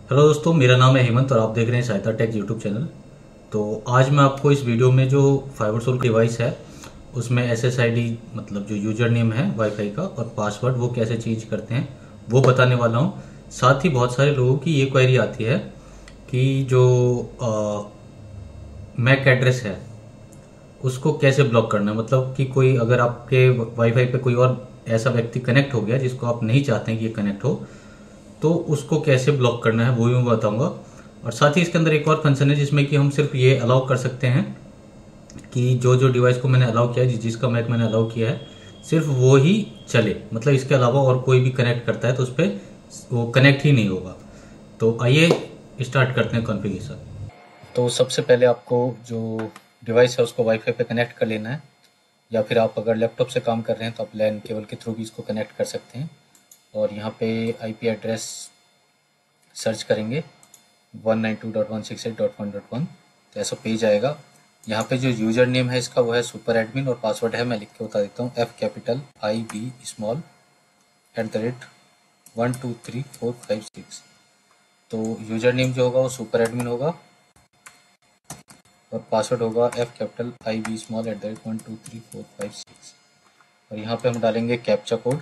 Hello दोस्तों, मेरा नाम है हेमंत और आप देख रहे हैं सहायता टेक यूट्यूब चैनल। तो आज मैं आपको इस वीडियो में जो फाइबरसोल डिवाइस है उसमें एसएसआईडी मतलब जो यूजर नेम है वाईफाई का और पासवर्ड वो कैसे चेंज करते हैं वो बताने वाला हूँ। साथ ही बहुत सारे लोगों की ये क्वेरी आती है कि जो मैक एड्रेस है उसको कैसे ब्लॉक करना है। मतलब कि कोई अगर आपके वाईफाई पे कोई और ऐसा व्यक्ति कनेक्ट हो गया जिसको आप नहीं चाहते हैं कि ये कनेक्ट हो, तो उसको कैसे ब्लॉक करना है वो भी मैं बताऊंगा। और साथ ही इसके अंदर एक और फंक्शन है जिसमें कि हम सिर्फ ये अलाउ कर सकते हैं कि जो जो डिवाइस को मैंने अलाउ किया है, जिसका मैक मैंने अलाउ किया है, सिर्फ वो ही चले। मतलब इसके अलावा और कोई भी कनेक्ट करता है तो उस पर वो कनेक्ट ही नहीं होगा। तो आइए स्टार्ट करते हैं कॉन्फ़िगरेशन। तो सबसे पहले आपको जो डिवाइस है उसको वाईफाई पे कनेक्ट कर लेना है, या फिर आप अगर लैपटॉप से काम कर रहे हैं तो आप लैन केबल के थ्रू भी इसको कनेक्ट कर सकते हैं। और यहाँ पे आईपी एड्रेस सर्च करेंगे 192.168.1.1, तो ऐसा पेज आएगा। यहाँ पे जो यूजर नेम है इसका वो है सुपर एडमिन और पासवर्ड है, मैं लिख के बता देता हूँ, FB_12345 तो यूजर नेम जो होगा वो सुपर एडमिन होगा और पासवर्ड होगा FB_12345 और यहाँ पे हम डालेंगे कैप्चा कोड।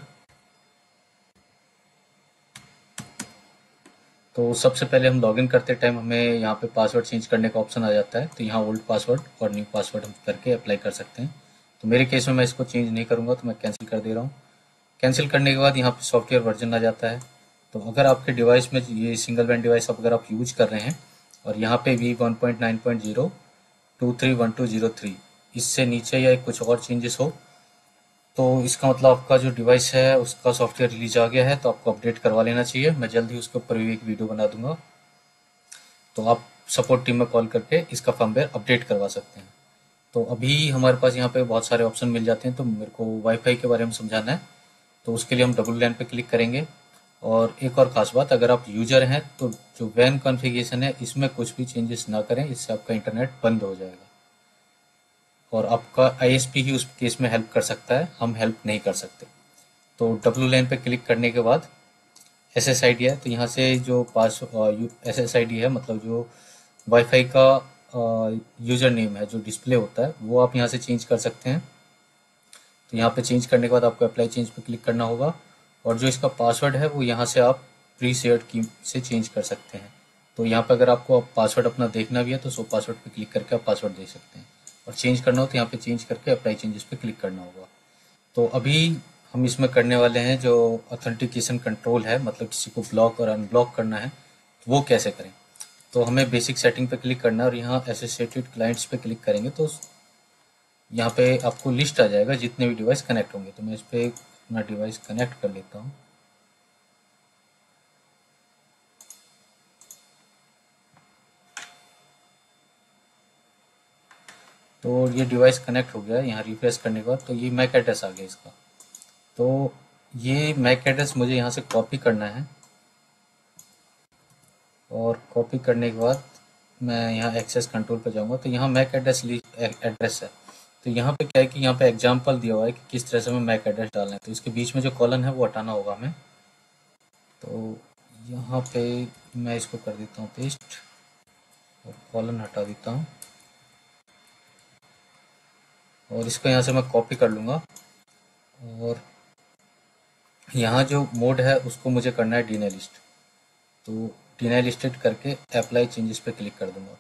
तो सबसे पहले हम लॉगिन करते टाइम हमें यहाँ पे पासवर्ड चेंज करने का ऑप्शन आ जाता है, तो यहाँ ओल्ड पासवर्ड और न्यू पासवर्ड हम करके अप्लाई कर सकते हैं। तो मेरे केस में मैं इसको चेंज नहीं करूँगा, तो मैं कैंसिल कर दे रहा हूँ। कैंसिल करने के बाद यहाँ पे सॉफ्टवेयर वर्जन आ जाता है। तो अगर आपके डिवाइस में ये सिंगल बैंड डिवाइस अगर आप यूज कर रहे हैं और यहाँ पे V1.9.0 231203 इससे नीचे या कुछ और चेंजेस हो, तो इसका मतलब आपका जो डिवाइस है उसका सॉफ्टवेयर रिलीज आ गया है, तो आपको अपडेट करवा लेना चाहिए। मैं जल्द ही उसके ऊपर भी एक वीडियो बना दूंगा, तो आप सपोर्ट टीम में कॉल करके इसका फर्मवेयर अपडेट करवा सकते हैं। तो अभी हमारे पास यहाँ पे बहुत सारे ऑप्शन मिल जाते हैं, तो मेरे को वाईफाई के बारे में समझाना है, तो उसके लिए हम डबल लैन पे क्लिक करेंगे। और एक और ख़ास बात, अगर आप यूजर हैं तो जो वैन कॉन्फ़िगरेशन है इसमें कुछ भी चेंजेस ना करें, इससे आपका इंटरनेट बंद हो जाएगा और आपका आईएसपी ही उस केस में हेल्प कर सकता है, हम हेल्प नहीं कर सकते। तो डब्लू लाइन पे क्लिक करने के बाद एसएसआईडी है, तो यहाँ से जो पास एसएसआईडी है मतलब जो वाईफाई का यूजर नेम है जो डिस्प्ले होता है वो आप यहाँ से चेंज कर सकते हैं। तो यहाँ पे चेंज करने के बाद आपको अप्लाई चेंज पे क्लिक करना होगा और जो इसका पासवर्ड है वो यहाँ से आप प्री सेव्ड की से चेंज कर सकते हैं। तो यहाँ पे अगर आपको पासवर्ड अपना देखना भी है तो सो पासवर्ड पे क्लिक करके आप पासवर्ड देख सकते हैं, और चेंज करना हो तो यहाँ पे चेंज करके अप्लाई चेंजेस पे क्लिक करना होगा। तो अभी हम इसमें करने वाले हैं जो ऑथेंटिकेशन कंट्रोल है, मतलब किसी को ब्लॉक और अनब्लॉक करना है तो वो कैसे करें। तो हमें बेसिक सेटिंग पे क्लिक करना है और यहाँ एसोसिएटेड क्लाइंट्स पे क्लिक करेंगे तो यहाँ पे आपको लिस्ट आ जाएगा जितने भी डिवाइस कनेक्ट होंगे। तो मैं इस पे अपना डिवाइस कनेक्ट कर लेता हूँ। तो ये डिवाइस कनेक्ट हो गया है, यहाँ रिफ्रेश करने के बाद तो ये मैक एड्रेस आ गया इसका। तो ये मैक एड्रेस मुझे यहाँ से कॉपी करना है और कॉपी करने के बाद मैं यहाँ एक्सेस कंट्रोल पर जाऊँगा, तो यहाँ मैक एड्रेस एड्रेस है। तो यहाँ पे क्या है कि यहाँ पे एग्जाम्पल दिया हुआ है कि किस तरह से हमें मैक एड्रेस डालना है, तो इसके बीच में जो कॉलन है वो हटाना होगा हमें। तो यहाँ पे मैं इसको कर देता हूँ पेस्ट और कॉलन हटा देता हूँ और इसको यहाँ से मैं कॉपी कर लूँगा और यहाँ जो मोड है उसको मुझे करना है डिनाई लिस्ट। तो डिनाई लिस्टेड करके अप्लाई चेंजेस पे क्लिक कर दूंगा।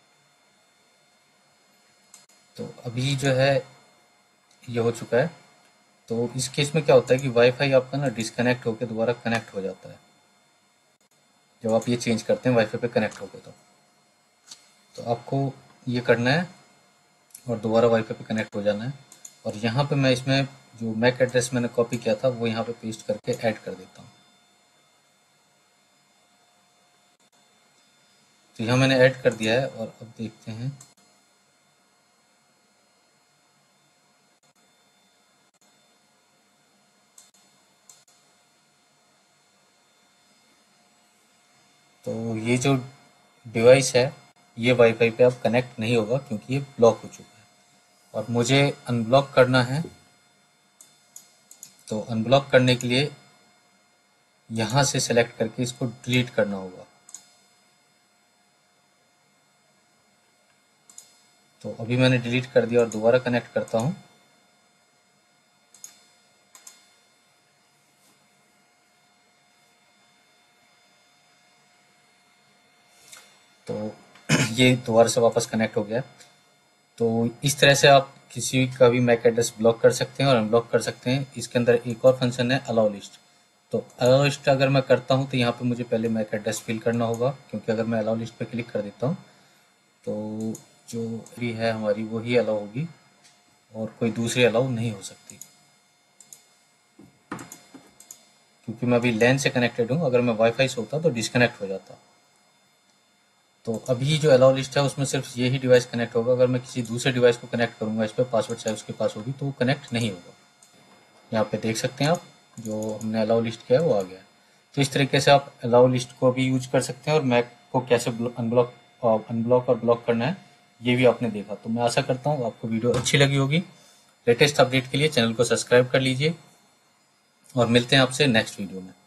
तो अभी जो है ये हो चुका है। तो इस केस में क्या होता है कि वाईफाई आपका ना डिस्कनेक्ट होकर दोबारा कनेक्ट हो जाता है जब आप ये चेंज करते हैं वाईफाई पे कनेक्ट होकर। तो आपको ये करना है और दोबारा वाईफाई पे कनेक्ट हो जाना है। और यहाँ पे मैं इसमें जो मैक एड्रेस मैंने कॉपी किया था वो यहाँ पे पेस्ट करके ऐड कर देता हूँ। तो यहाँ मैंने ऐड कर दिया है और अब देखते हैं। तो ये जो डिवाइस है ये वाईफाई पे अब कनेक्ट नहीं होगा क्योंकि ये ब्लॉक हो चुका है और मुझे अनब्लॉक करना है। तो अनब्लॉक करने के लिए यहाँ से सेलेक्ट करके इसको डिलीट करना होगा। तो अभी मैंने डिलीट कर दिया और दोबारा कनेक्ट करता हूँ। तो ये दोबारा से वापस कनेक्ट हो गया। तो इस तरह से आप किसी का भी मैक एड्रेस ब्लॉक कर सकते हैं और अनब्लॉक कर सकते हैं। इसके अंदर एक और फंक्शन है अलाउ लिस्ट। तो अलाउ लिस्ट अगर मैं करता हूँ तो यहाँ पे मुझे पहले मैक एड्रेस फिल करना होगा, क्योंकि अगर मैं अलाउ लिस्ट पे क्लिक कर देता हूँ तो जो भी है हमारी वही अलाउ होगी और कोई दूसरी अलाउ नहीं हो सकती, क्योंकि मैं अभी लैन से कनेक्टेड हूँ। अगर मैं वाईफाई से होता तो डिस्कनेक्ट हो जाता। तो अभी जो अलाउ लिस्ट है उसमें सिर्फ यही डिवाइस कनेक्ट होगा। अगर मैं किसी दूसरे डिवाइस को कनेक्ट करूंगा इस पर, पासवर्ड चाहे उसके पास होगी, तो वो कनेक्ट नहीं होगा। यहाँ पे देख सकते हैं आप, जो हमने अलाउ लिस्ट किया है वो आ गया। तो इस तरीके से आप अलाउ लिस्ट को भी यूज कर सकते हैं और मैक को कैसे अनब्लॉक और ब्लॉक करना है ये भी आपने देखा। तो मैं आशा करता हूँ आपको वीडियो अच्छी लगी होगी। लेटेस्ट अपडेट के लिए चैनल को सब्सक्राइब कर लीजिए और मिलते हैं आपसे नेक्स्ट वीडियो में।